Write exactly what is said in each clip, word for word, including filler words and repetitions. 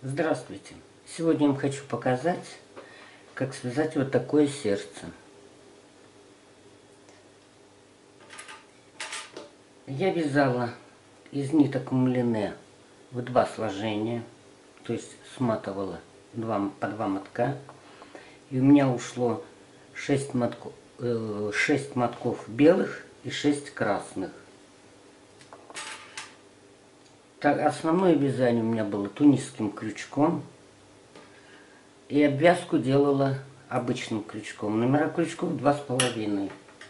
Здравствуйте! Сегодня я вам хочу показать, как связать вот такое сердце. Я вязала из ниток мулине в два сложения, то есть сматывала два, по два мотка. И у меня ушло шесть мотков, э, шесть мотков белых и шесть красных. Так, основное вязание у меня было тунисским крючком. И обвязку делала обычным крючком. Номера крючков два с половиной.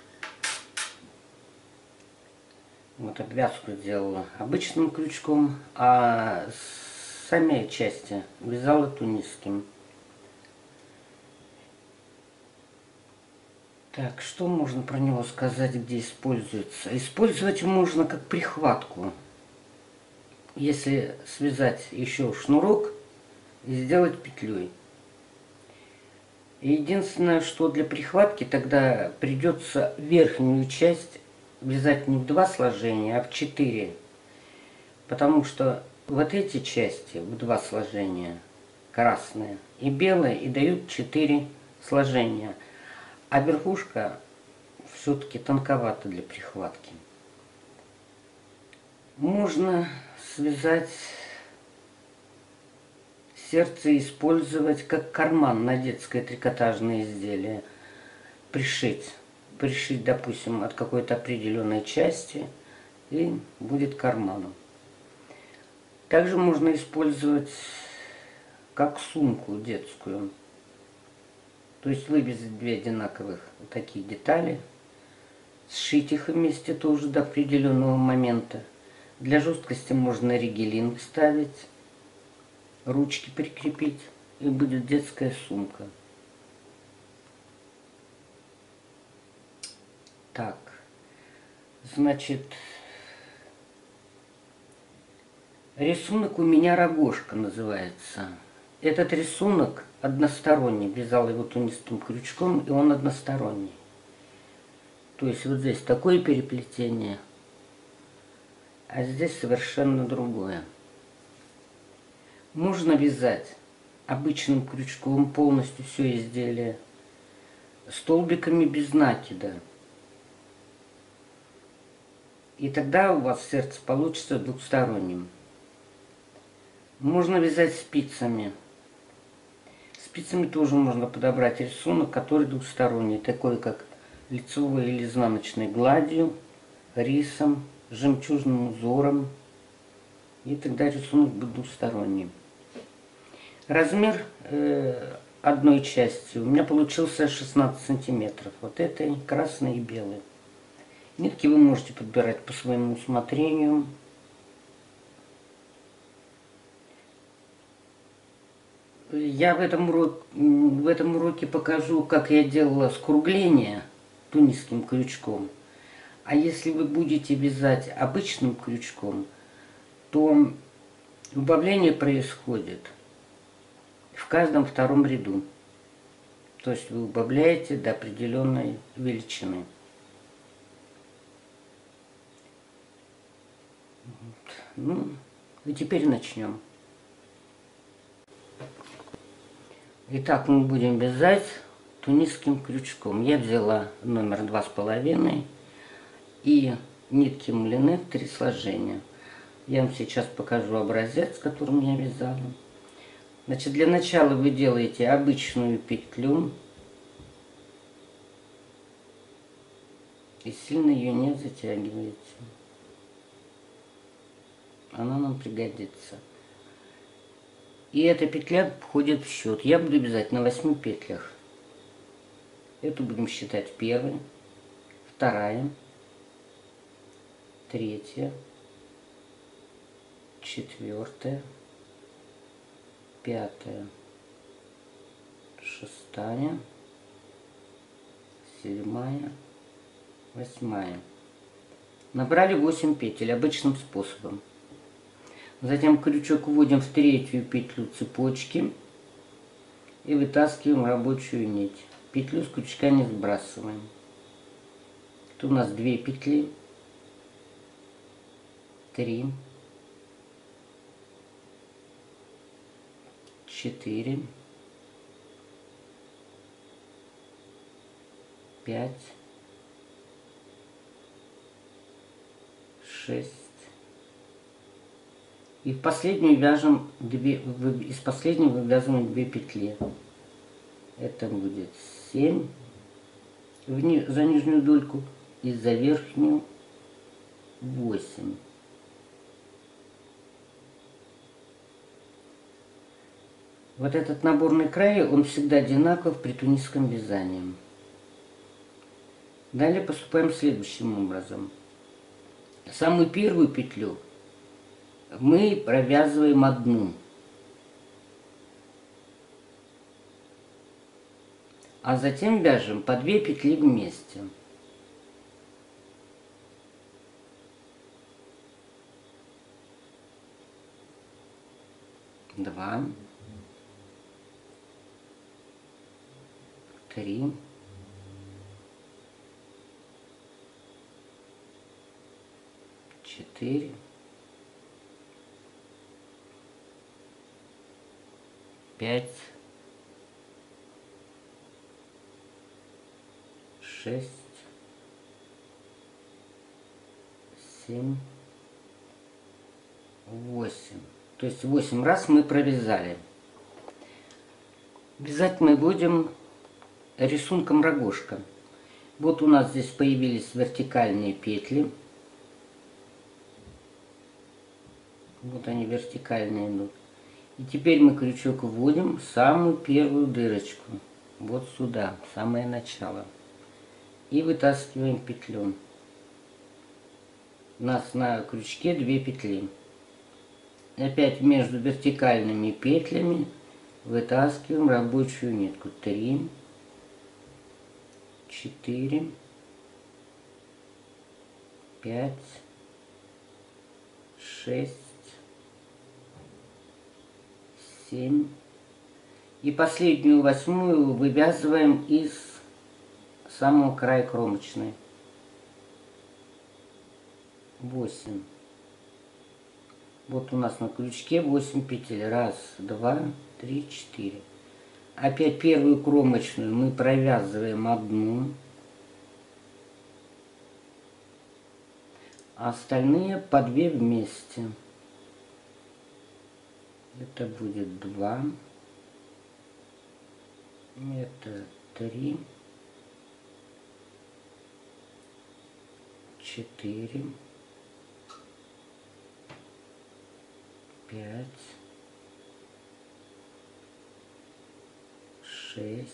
Вот обвязку делала обычным крючком, а сами части вязала тунисским. Так, что можно про него сказать, где используется? Использовать можно как прихватку. Если связать еще шнурок и сделать петлей. Единственное, что для прихватки тогда придется верхнюю часть вязать не в два сложения, а в четыре. Потому что вот эти части в два сложения, красные и белые, и дают четыре сложения. А верхушка все-таки тонковата для прихватки. Можно связать сердце, использовать как карман на детское трикотажное изделие. Пришить. Пришить, допустим, от какой-то определенной части, и будет карманом. Также можно использовать как сумку детскую. То есть вывязать две одинаковых вот такие детали, сшить их вместе тоже до определенного момента. Для жесткости можно ригелин вставить, ручки прикрепить, и будет детская сумка. Так, значит, рисунок у меня рогожка называется. Этот рисунок односторонний, вязал его тунисским крючком, и он односторонний. То есть вот здесь такое переплетение, а здесь совершенно другое. Можно вязать обычным крючком полностью все изделие, столбиками без накида. И тогда у вас сердце получится двухсторонним. Можно вязать спицами. Спицами тоже можно подобрать рисунок, который двухсторонний, такой как лицевой или изнаночной гладью, рисом, жемчужным узором. И тогда рисунок будет двухсторонний. Размер э, одной части у меня получился шестнадцать сантиметров. Вот этой красной и белой. Нитки вы можете подбирать по своему усмотрению. Я в этом уроке, в этом уроке покажу, как я делала скругление тунисским крючком. А если вы будете вязать обычным крючком, то убавление происходит в каждом втором ряду. То есть вы убавляете до определенной величины. Ну, и теперь начнем. Итак, мы будем вязать тунисским крючком. Я взяла номер два с половиной и нитки мулине в три сложения. Я вам сейчас покажу образец, которым я вязала. Значит, для начала вы делаете обычную петлю и сильно ее не затягиваете. Она нам пригодится. И эта петля входит в счет. Я буду вязать на восьми петлях. Эту будем считать первой, вторая, третья, четвертая, пятая, шестая, седьмая, восьмая. Набрали восемь петель обычным способом. Затем крючок вводим в третью петлю цепочки и вытаскиваем рабочую нить. Петлю с крючка не сбрасываем. Тут у нас две петли, три, четыре, пять, шесть. И в последнюю вяжем две, из последнего вывязываем две петли. Это будет семь в, за нижнюю дольку и за верхнюю восемь. Вот этот наборный край, он всегда одинаков при тунисском вязании. Далее поступаем следующим образом. Самую первую петлю мы провязываем одну. А затем вяжем по две петли вместе. Два. Три. Четыре. Пять. Шесть. Семь. Восемь. То есть восемь раз мы провязали. Вязать мы будем рисунком рогожка. Вот у нас здесь появились вертикальные петли. Вот они вертикальные идут. И теперь мы крючок вводим в самую первую дырочку. Вот сюда, в самое начало. И вытаскиваем петлю. У нас на крючке две петли. И опять между вертикальными петлями вытаскиваем рабочую нитку. Три, четыре, пять, шесть, семь. И последнюю восьмую вывязываем из самого края кромочной. восемь. Вот у нас на крючке восемь петель. Раз, два, три, четыре. Опять первую кромочную мы провязываем одну. А остальные по две вместе. Это будет два. Это три. Четыре. Пять. Шесть.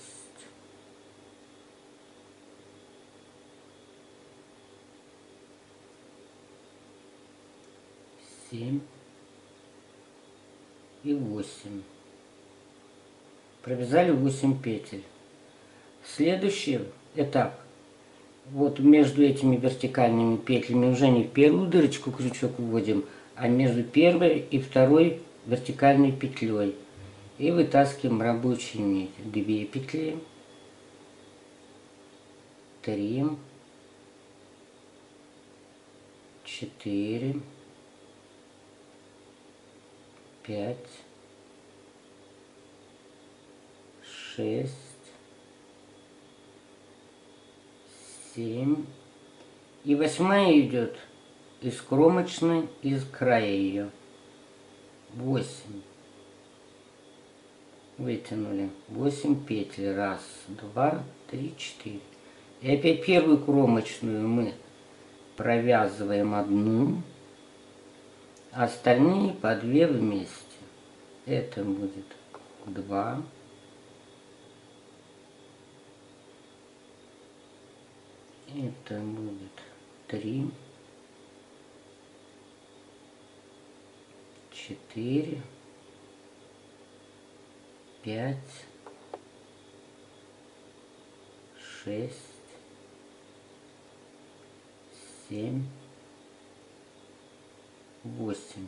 Семь. И восемь. Провязали восемь петель. Следующий этап. Вот между этими вертикальными петлями уже не в первую дырочку крючок вводим, а между первой и второй вертикальной петлей. И вытаскиваем рабочую нить. Две петли. Три. Четыре. Пять. Шесть. Семь. И восьмая идет из кромочной, из края ее. Восемь. Вытянули. Восемь петель. Раз, два, три, четыре. И опять первую кромочную мы провязываем одну, а остальные по две вместе. Это будет два. Это будет три, четыре, пять, шесть, семь, восемь.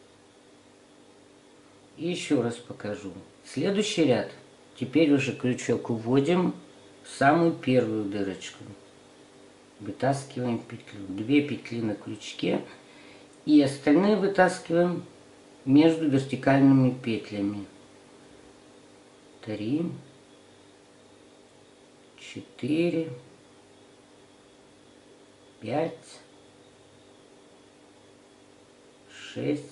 И еще раз покажу. Следующий ряд. Теперь уже крючок уводим в самую первую дырочку. Вытаскиваем петлю. Две петли на крючке. И остальные вытаскиваем между вертикальными петлями. три, четыре, пять, шесть,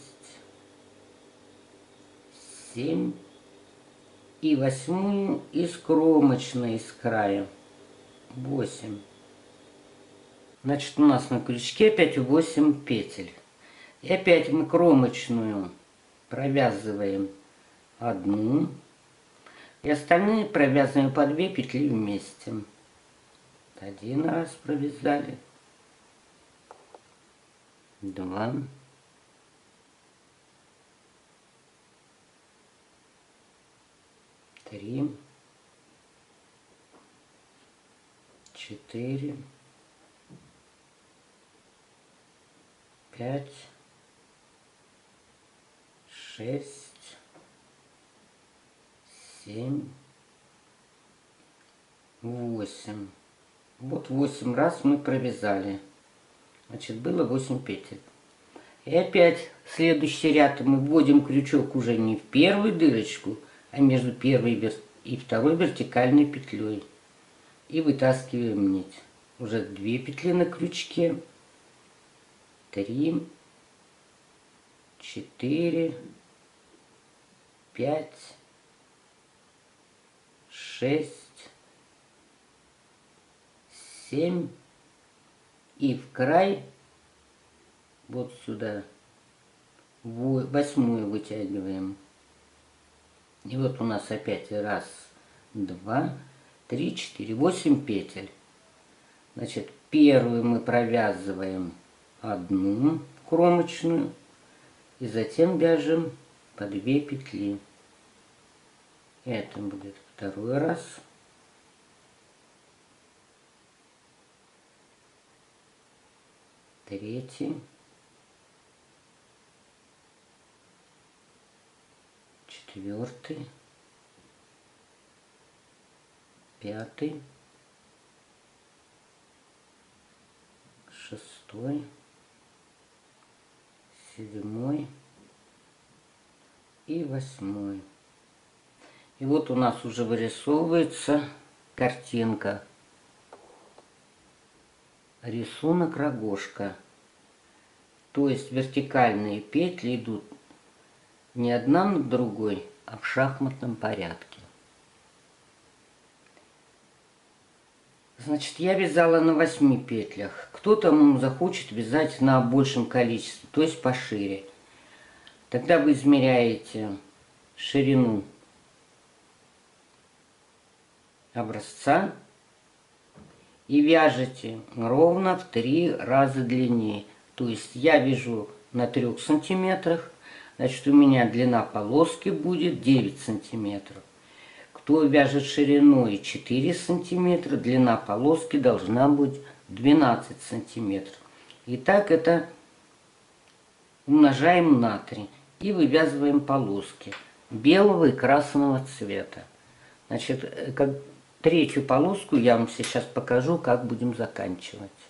семь и восьмую из кромочной из края восемь. Значит, у нас на крючке опять восемь петель. И опять мы кромочную провязываем одну, и остальные провязываем по две петли вместе. Один раз провязали, два, три, четыре, пять, шесть, семь, восемь. Вот восемь раз мы провязали. Значит, было восемь петель. И опять следующий ряд мы вводим крючок уже не в первую дырочку, а между первой и второй вертикальной петлей. И вытаскиваем нить. Уже две петли на крючке. Три, четыре, пять, шесть, семь. И в край, вот сюда, восьмую вытягиваем. И вот у нас опять раз, два, три, четыре, восемь петель. Значит, первую мы провязываем одну кромочную и затем вяжем по две петли. Это будет второй раз. Третий. Четвертый. Пятый. Шестой. Седьмой. И восьмой. И вот у нас уже вырисовывается картинка. Рисунок рогожка. То есть вертикальные петли идут не одна над другой, а в шахматном порядке. Значит, я вязала на восьми петлях. Кто-то захочет вязать на большем количестве, то есть пошире. Тогда вы измеряете ширину образца и вяжете ровно в три раза длиннее. То есть я вяжу на трёх сантиметрах, значит, у меня длина полоски будет девять сантиметров. Кто вяжет шириной четыре сантиметра, длина полоски должна быть двенадцать сантиметров. И так это умножаем на три и вывязываем полоски белого и красного цвета. Значит, как третью полоску я вам сейчас покажу, как будем заканчивать.